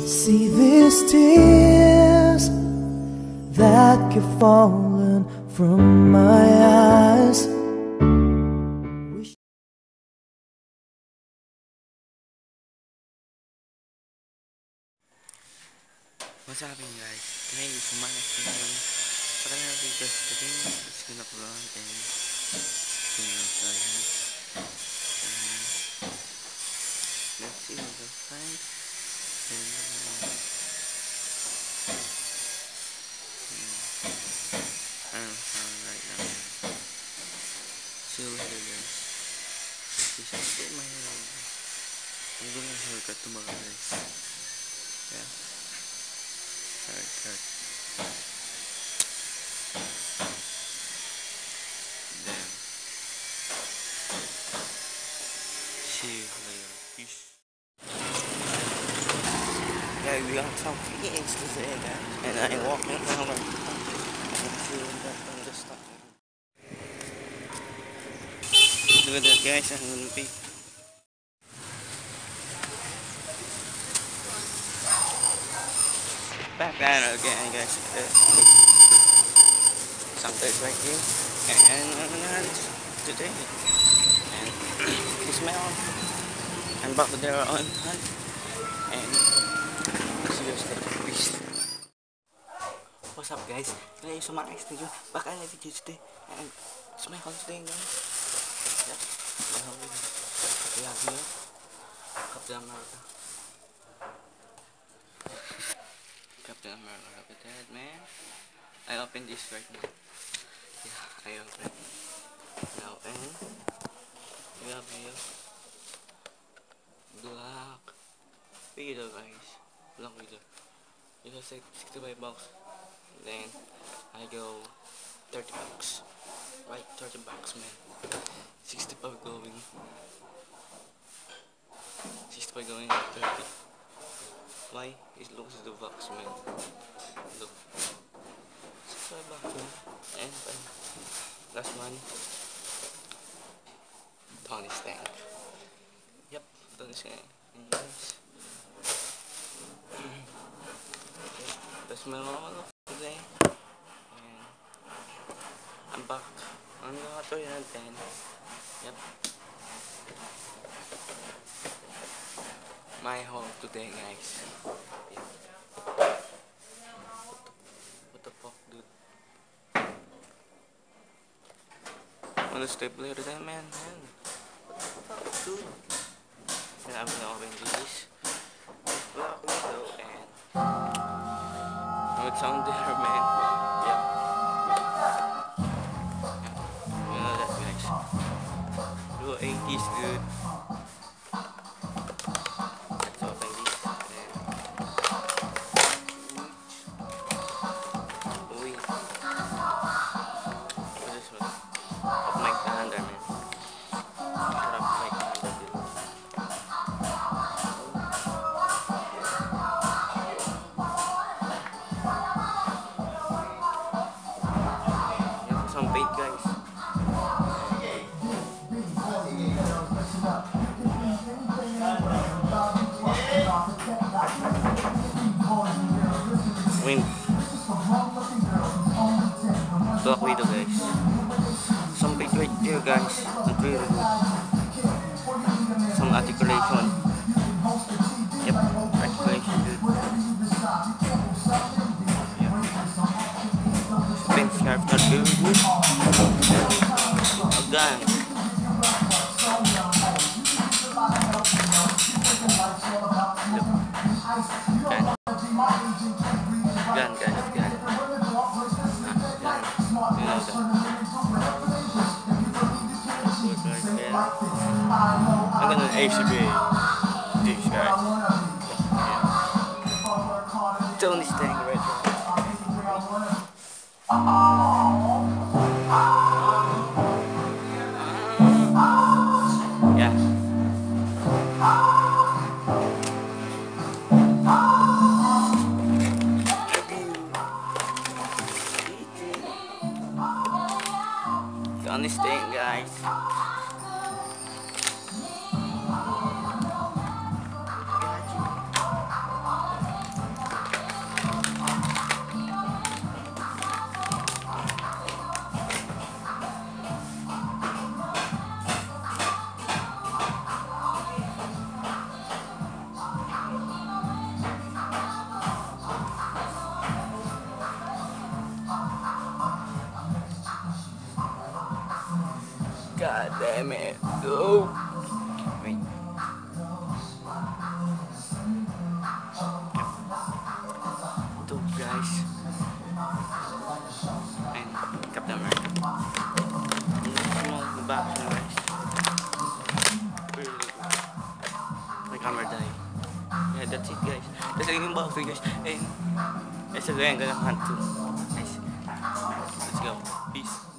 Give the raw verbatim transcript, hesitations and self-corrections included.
See these tears that keep falling from my eyes. What's happening, guys? Today is my next video. What I'm gonna do just today is gonna go on and you know, so yeah. Let's see what the find. And uh, I don't sound right now. See you later, guys. Please get my hair. I'm gonna haircut tomorrow, guys. Yeah. Haircut. Then see you later. Peace. Yeah, we got some fiends today, guys, and I'm walking around right now. I'm feeling that I'm just stopping. Look at that, guys. I'm gonna be. Back down again, guys. Something's right here, and uh, today, and it's my own. I'm back there on hunt, and see you later. Peace. What's up, guys? Today is my next video. Back on the video today, and it's my hunt today, guys. Yep, my hunt video. We have here, Captain America. Captain America, look at that, man. I open this right now. Yeah, I open now, and we have here Black Widow, guys. Black Widow. You have sixty-five bucks. Then I go thirty bucks. Right, thirty bucks, man. sixty-five going. sixty-five going to thirty. Why? It looks the box, man. Look. sixty-five bucks, man. And uh, last one. Tony Stank. Yep, Tony Stank. Yes. That's my normal today. And I'm back on the three ten. Yep. My haul today, guys. Yeah. What the fuck, dude? Wanna step later than man, man? What the fuck, dude? And I'm gonna open this Black Widow, and oh, it's on there, man. Yep. Yeah. You know that, guys. Do eighties, dude. Some bait, guys. Wind. Black Widow, guys. Some bait right there, guys. Not really good. Some articulation. Yep, articulation, dude. Pink scarf, not good. A gun. Look. Gun. Gun, guys, gun. Ah, gun. You know that. Look like that. I'm gonna A C B. These guys. Yeah. Tony Stank right there. Yeah. Tony Stank, guys. God damn it. Go. Wait. Two guys. And Captain America. Small back guys. Really good. My camera died. Yeah, that's it guys. That's it yung box guys. And it's a I'm gonna hunt too. Nice. Let's go. Peace.